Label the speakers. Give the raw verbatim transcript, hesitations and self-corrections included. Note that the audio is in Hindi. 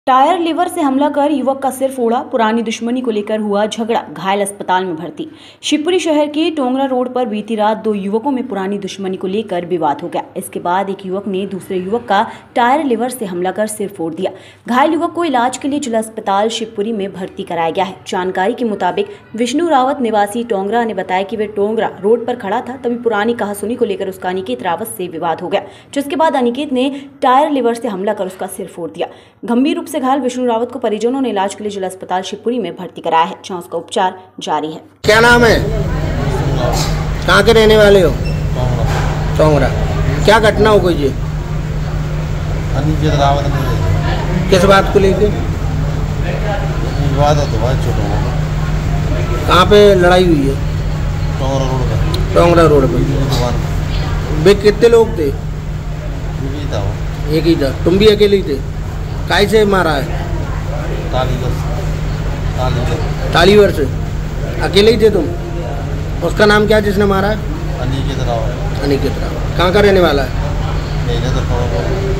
Speaker 1: टायर लीवर से हमला कर युवक का सिर फोड़ा। पुरानी दुश्मनी को लेकर हुआ झगड़ा, घायल अस्पताल में भर्ती। शिवपुरी शहर के टोंगरा रोड पर बीती रात दो युवकों में पुरानी दुश्मनी को लेकर विवाद हो गया। इसके बाद एक युवक ने दूसरे युवक का टायर लीवर से हमला कर सिर फोड़ दिया। घायल युवक को इलाज के लिए जिला अस्पताल शिवपुरी में भर्ती कराया गया है। जानकारी के मुताबिक विष्णु रावत निवासी टोंगरा ने बताया कि वे टोंगरा रोड पर खड़ा था, तभी पुरानी कहासुनी को लेकर उसका अनिकेत रावत से विवाद हो गया, जिसके बाद अनिकेत ने टायर लीवर से हमला कर उसका सिर फोड़ दिया। गंभीर रूप से घायल विष्णु रावत को परिजनों ने इलाज के लिए जिला अस्पताल शिवपुरी में भर्ती कराया है, जहां उसका उपचार जारी है।
Speaker 2: क्या नाम है? कहाँ के रहने वाले हो? टोंगरा। क्या घटना हो गई? ये
Speaker 3: अनिकेत रावत ने
Speaker 2: किस बात को लेके?
Speaker 3: विवाद है तो बहुत छोटा होगा।
Speaker 2: कहाँ पे लड़ाई हुई है?
Speaker 3: टोंगरा रोड पर।
Speaker 2: टोंगरा रोड पे। वे कितने लोग थे?
Speaker 3: एक ही था वो।
Speaker 2: एक ही था। तुम भी अकेले ही थे? काय से मारा है?
Speaker 3: तालीवर तालीवर
Speaker 2: तालीवर से। अकेले ही थे तुम? उसका नाम क्या जिसने मारा है?
Speaker 3: अनिकेत रावत।
Speaker 2: अनिकेत रावत। कहाँ का रहने वाला है?
Speaker 3: मेरे तो